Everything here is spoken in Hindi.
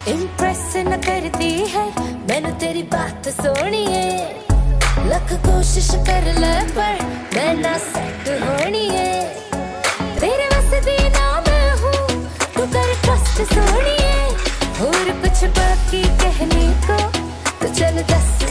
इम्प्रेस न करती है मैनू तेरी बात सोनी है, लख कोशिश कर ले पर मैं ना सेट होनी है। तेरे बस दी ना मैं हूँ, तू कर ट्रस्ट सोनी है। और कुछ बाकी कहने को तो चल दस